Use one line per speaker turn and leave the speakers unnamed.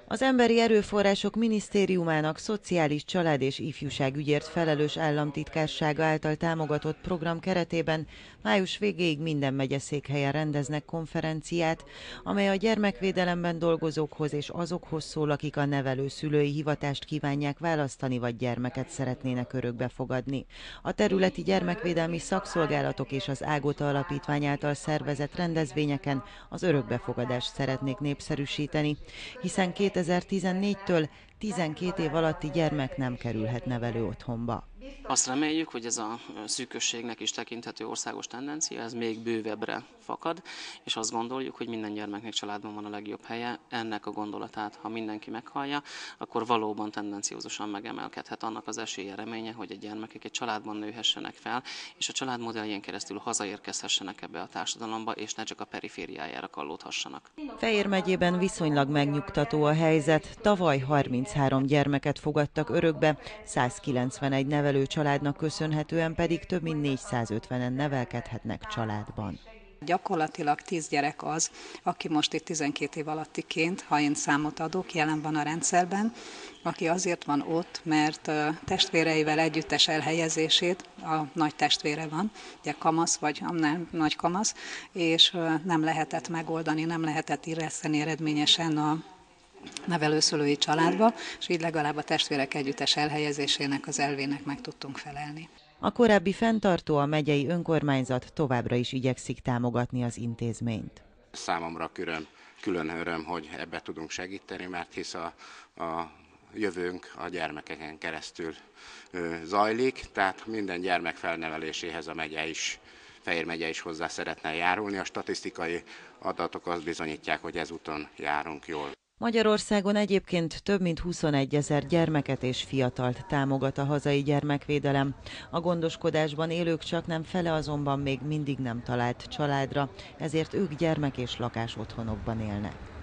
Az Emberi Erőforrások Minisztériumának Szociális Család és Ifjúságügyért felelős államtitkársága által támogatott program keretében május végéig minden megyeszékhelyen rendeznek konferenciát, amely a gyermekvédelemben dolgozókhoz és azokhoz szól, akik a nevelő-szülői hivatást kívánják választani vagy gyermeket szeretnének örökbe fogadni. A területi gyermekvédelmi szakszolgálatok és az Ágota Alapítvány által szervezett rendezvényeken az örökbefogadást szeretnék népszerűsíteni, hiszen 2014-től 12 év alatti gyermek nem kerülhet nevelő otthonba.
Azt reméljük, hogy ez a szűkösségnek is tekinthető országos tendencia, ez még bővebbre fakad, és azt gondoljuk, hogy minden gyermeknek családban van a legjobb helye. Ennek a gondolatát, ha mindenki meghallja, akkor valóban tendenciózusan megemelkedhet annak az esélye, reménye, hogy a gyermekek egy családban nőhessenek fel, és a családmodelljén keresztül hazaérkezhessenek ebbe a társadalomba, és ne csak a perifériájára kallódhassanak.
Fejér megyében viszonylag megnyugtató a helyzet. Tavaly 33 gyermeket fogadtak örökbe, 191 nevelő családnak köszönhetően pedig több mint 450-en nevelkedhetnek családban.
Gyakorlatilag 10 gyerek az, aki most itt 12 év alattiként, ha én számot adok, jelen van a rendszerben, aki azért van ott, mert testvéreivel együttes elhelyezését, a nagy testvére van, ugye kamasz vagy nem nagy kamasz, és nem lehetett megoldani, nem lehetett illeszteni eredményesen a nevelőszülői családba, és így legalább a testvérek együttes elhelyezésének az elvének meg tudtunk felelni.
A korábbi fenntartó, a megyei önkormányzat továbbra is igyekszik támogatni az intézményt.
Számomra külön öröm, hogy ebbe tudunk segíteni, mert hisz a jövőnk a gyermekeken keresztül zajlik, tehát minden gyermek felneveléséhez a Fejér megye is hozzá szeretne járulni. A statisztikai adatok azt bizonyítják, hogy ezúton járunk jól.
Magyarországon egyébként több mint 21 000 gyermeket és fiatalt támogat a hazai gyermekvédelem. A gondoskodásban élők csaknem fele azonban még mindig nem talált családra, ezért ők gyermek- és lakásotthonokban élnek.